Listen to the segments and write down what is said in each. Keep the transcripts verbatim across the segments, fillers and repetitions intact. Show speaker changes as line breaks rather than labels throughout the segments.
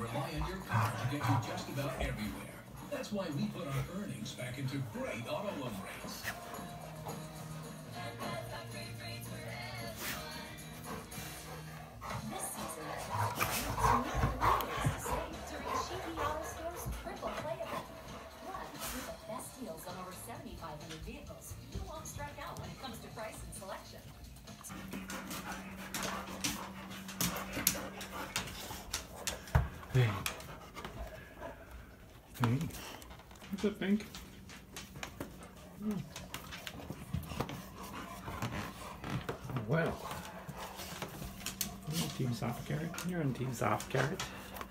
rely on your car to get you just about everywhere. That's why we put our earnings back into great auto loan rates.
This season, some new ways to save during Cheapy Auto Store's Triple Play event. Plus, with the best deals on over seventy-five hundred vehicles, you won't strike out when it comes to price and selection.
Hey. Hey. What's up, Pink? Oh. Well. You're on Team Soft Carrot. You're on Team Soft Carrot.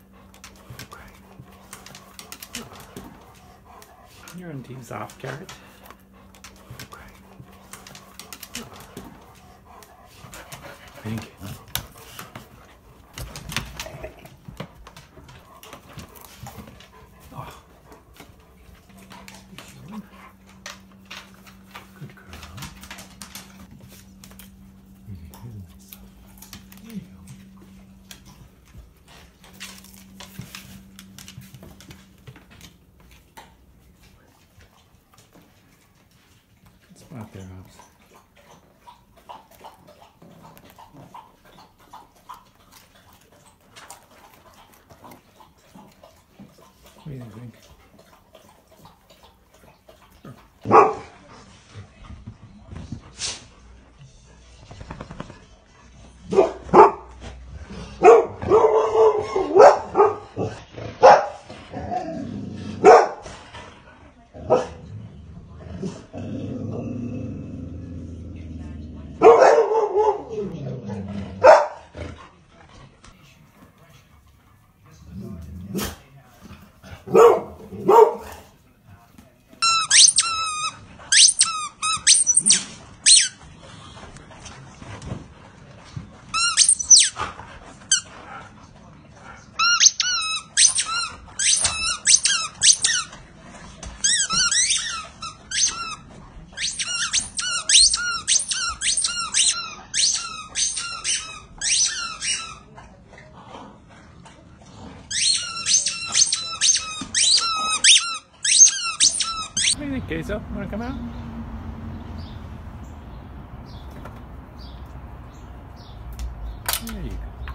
Okay. You're on Team Soft Carrot. Okay. Pink. Good girl. There you go. Good spot there, Hobbs. What do you think? What do you think, Queso? Want to come out? There you go.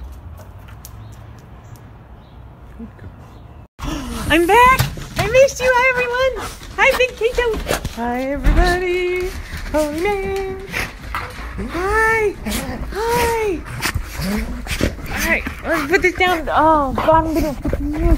Good girl.
I'm back! I missed you! Hi, everyone! Hi, Big Queso! Hi, everybody! Holy man! Hi! Hi! Alright, let's put this down. Oh, God, I'm gonna put this.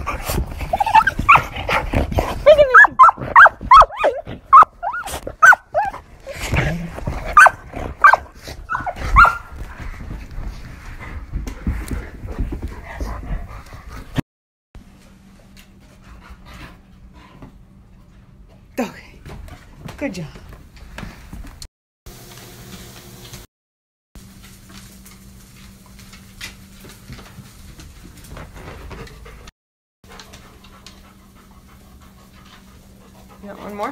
Okay, good job. You got one more?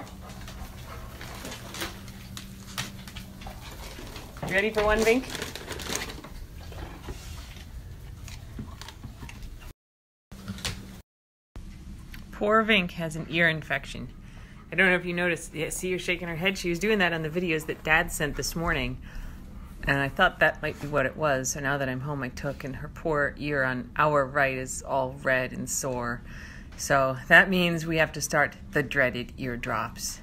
You ready for one, Vink? Poor Vink has an ear infection. I don't know if you noticed, yeah, see her shaking her head? She was doing that on the videos that Dad sent this morning. And I thought that might be what it was. So now that I'm home, I took, and her poor ear on our right is all red and sore. So that means we have to start the dreaded ear drops.